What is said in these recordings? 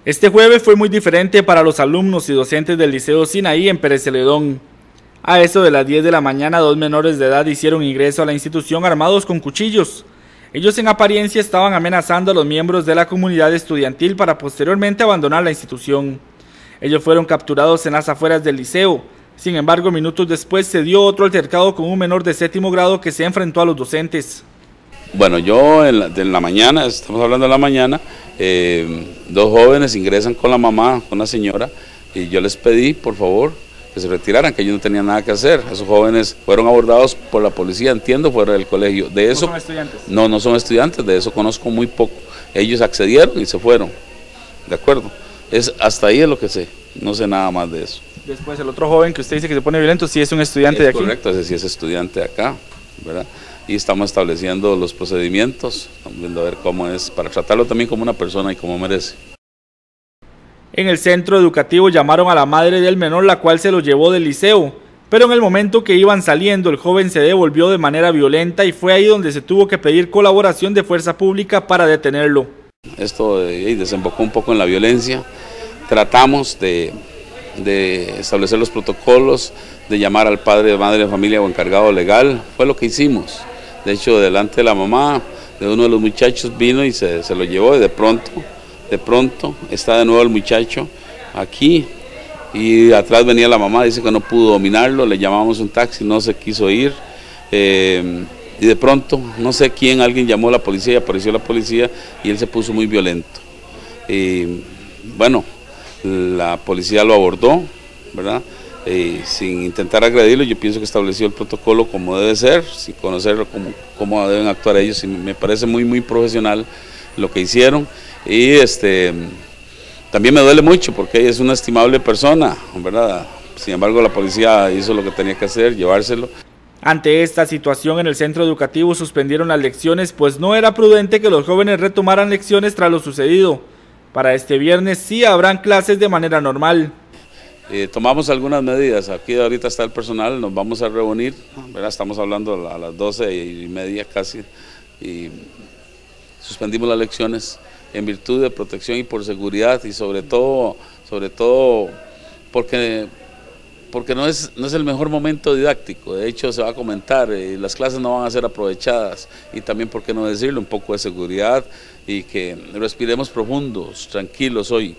Este jueves fue muy diferente para los alumnos y docentes del Liceo Sinaí en Pérez Celedón. A eso de las 10 de la mañana, dos menores de edad hicieron ingreso a la institución armados con cuchillos. Ellos en apariencia estaban amenazando a los miembros de la comunidad estudiantil para posteriormente abandonar la institución. Ellos fueron capturados en las afueras del liceo. Sin embargo, minutos después se dio otro altercado con un menor de séptimo grado que se enfrentó a los docentes. Bueno, yo en la mañana, estamos hablando de la mañana, dos jóvenes ingresan con la mamá, con la señora, y yo les pedí, por favor, que se retiraran, que ellos no tenían nada que hacer. Esos jóvenes fueron abordados por la policía, entiendo, fuera del colegio. De eso, ¿No son estudiantes? No, no son estudiantes, de eso conozco muy poco. Ellos accedieron y se fueron, ¿de acuerdo? Hasta ahí es lo que sé, no sé nada más de eso. Después, el otro joven que usted dice que se pone violento, sí es un estudiante de aquí. Correcto, ese sí es estudiante de acá, ¿verdad? Y estamos estableciendo los procedimientos, estamos viendo a ver cómo es, para tratarlo también como una persona y como merece. En el centro educativo llamaron a la madre del menor, la cual se lo llevó del liceo, pero en el momento que iban saliendo, el joven se devolvió de manera violenta y fue ahí donde se tuvo que pedir colaboración de fuerza pública para detenerlo. Esto desembocó un poco en la violencia. Tratamos de establecer los protocolos, de llamar al padre, madre de familia o encargado legal. Fue lo que hicimos. De hecho, delante de la mamá de uno de los muchachos vino y se lo llevó, y de pronto está de nuevo el muchacho aquí, y atrás venía la mamá, dice que no pudo dominarlo, le llamamos un taxi, no se quiso ir, y de pronto, no sé quién, alguien llamó a la policía y apareció la policía y él se puso muy violento. Y bueno, la policía lo abordó, ¿verdad? Sin intentar agredirlo. Yo pienso que estableció el protocolo como debe ser, sin conocer cómo deben actuar ellos, y me parece muy profesional lo que hicieron. Y también me duele mucho porque es una estimable persona, ¿verdad? Sin embargo, la policía hizo lo que tenía que hacer, llevárselo. Ante esta situación, en el centro educativo suspendieron las lecciones, pues no era prudente que los jóvenes retomaran lecciones tras lo sucedido. Para este viernes sí habrán clases de manera normal. Tomamos algunas medidas. Aquí ahorita está el personal, nos vamos a reunir, ¿verdad? Estamos hablando a las 12:30 casi, y suspendimos las lecciones en virtud de protección y por seguridad, y sobre todo porque no es el mejor momento didáctico. De hecho, se va a comentar, las clases no van a ser aprovechadas, y también, por qué no decirlo, un poco de seguridad, y que respiremos profundos, tranquilos hoy.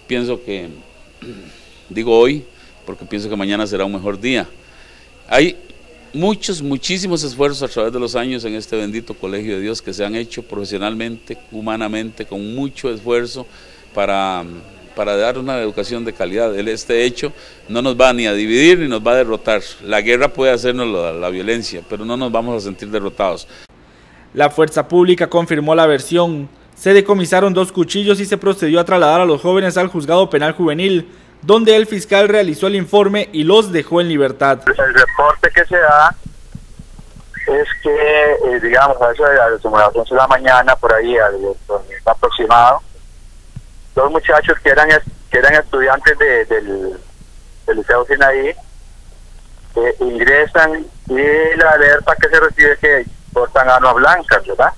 Digo hoy, porque pienso que mañana será un mejor día. Hay muchísimos esfuerzos a través de los años en este bendito Colegio de Dios que se han hecho profesionalmente, humanamente, con mucho esfuerzo para dar una educación de calidad. Este hecho no nos va ni a dividir ni nos va a derrotar. La guerra puede hacernos la violencia, pero no nos vamos a sentir derrotados. La fuerza pública confirmó la versión. Se decomisaron 2 cuchillos y se procedió a trasladar a los jóvenes al juzgado penal juvenil, donde el fiscal realizó el informe y los dejó en libertad. El reporte que se da es que, digamos, a eso de las 11 de la mañana, por ahí, aproximado, 2 muchachos que eran estudiantes del Liceo Sinaí ingresan, y la alerta que se recibe que portan armas blancas, ¿verdad?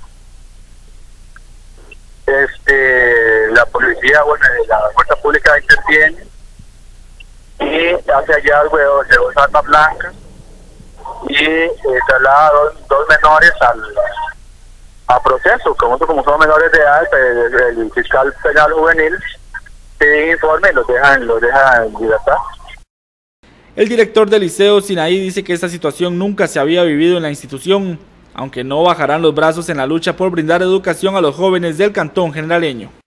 La policía, la fuerza pública interviene y hace hallazgo de 2 armas blancas y traslada a dos menores a proceso. Como son menores de edad, el fiscal penal juvenil pide informe y los deja en libertad. El director del Liceo Sinaí dice que esta situación nunca se había vivido en la institución, aunque no bajarán los brazos en la lucha por brindar educación a los jóvenes del cantón generaleño.